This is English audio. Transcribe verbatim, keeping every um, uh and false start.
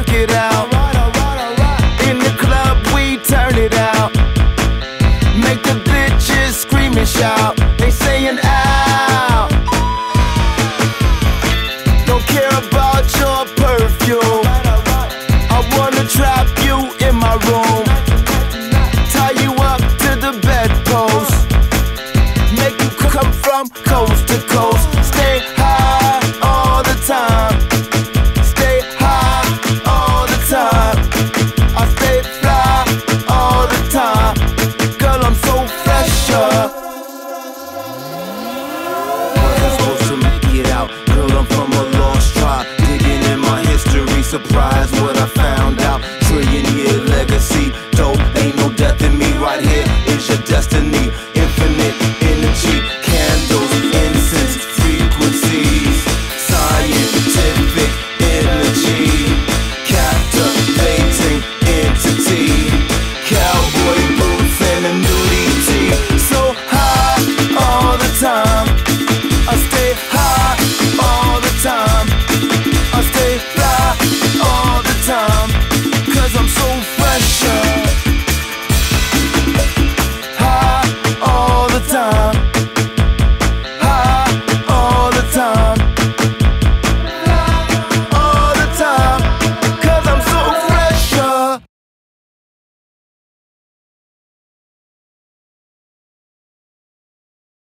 it out. In the club, we turn it out. Make the bitches scream and shout. They saying ow. Don't care about your perfume. I wanna trap you in my room. Tie you up to the bedpost. Make you come from coast to coast. Stay high all the time. Stay high all the time. I stay fly all the time. Girl, I'm so fresher. Wasn't supposed to make it out. Girl, I'm from a lost tribe. Digging in my history, surprised what